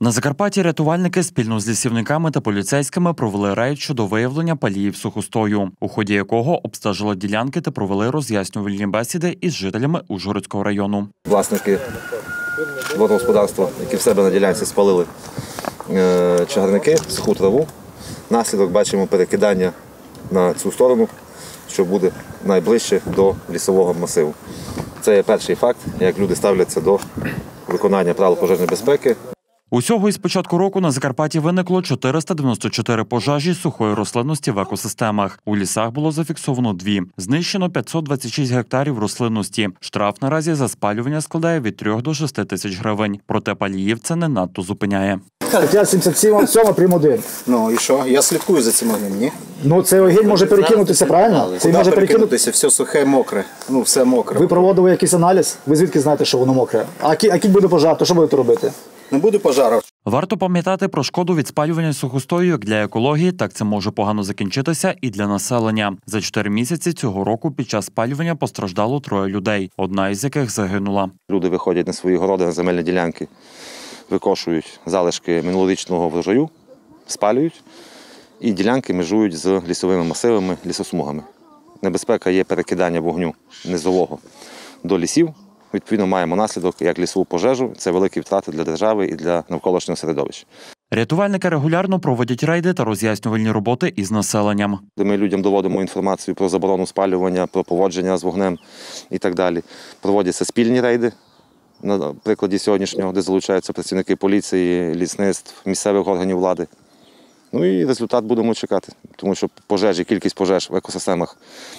На Закарпатті рятувальники спільно з лісівниками та поліцейськими провели рейд щодо виявлення паліїв сухостою, у ході якого обстежили ділянки та провели роз'яснювальні бесіди із жителями Ужгородського району. Власники водного господарства, які в себе на ділянці спалили чагарники, суху траву. Наслідок бачимо перекидання на цю сторону, що буде найближче до лісового масиву. Це є перший факт, як люди ставляться до виконання правил пожежної безпеки. Усього із початку року на Закарпатті виникло 494 пожежі сухої рослинності в екосистемах. У лісах було зафіксовано 2. Знищено 526 гектарів рослинності. Штраф наразі за спалювання складає від 3 до 6 тисяч гривень. Проте паліїв це не надто зупиняє. Стаття 77 прим. 1. Ну і що? Я слідкую за цим огнем, ні? Ну цей огонь може перекинутися, правильно? Це може перекинутися, все сухе, мокре. Ну, все мокре. Ви проводили якийсь аналіз? Ви звідки знаєте, що воно мокре? А кіль буде пожар, то що будете робити? Не буде пожару. Варто пам'ятати про шкоду від спалювання сухостою як для екології, так це може погано закінчитися і для населення. За 4 місяці цього року під час спалювання постраждало 3 людей, одна із яких загинула. Люди виходять на свої городи, на земельні ділянки, викошують залишки минулорічного врожаю, спалюють і ділянки межують з лісовими масивами, лісосмугами. Небезпека є перекидання вогню низового до лісів. Відповідно, маємо наслідок як лісову пожежу. Це великі втрати для держави і для навколишнього середовища. Рятувальники регулярно проводять рейди та роз'яснювальні роботи із населенням. Ми людям доводимо інформацію про заборону спалювання, про поводження з вогнем і так далі. Проводяться спільні рейди, на прикладі сьогоднішнього, де залучаються працівники поліції, лісництв, місцевих органів влади. Ну і результат будемо чекати, тому що пожежі, кількість пожеж в екосистемах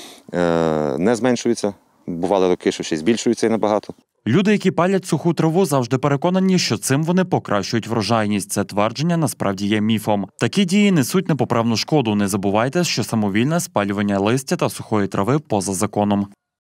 не зменшується. Бували роки, що ще й збільшується і набагато. Люди, які палять суху траву, завжди переконані, що цим вони покращують врожайність. Це твердження насправді є міфом. Такі дії несуть непоправну шкоду. Не забувайте, що самовільне спалювання листя та сухої трави поза законом.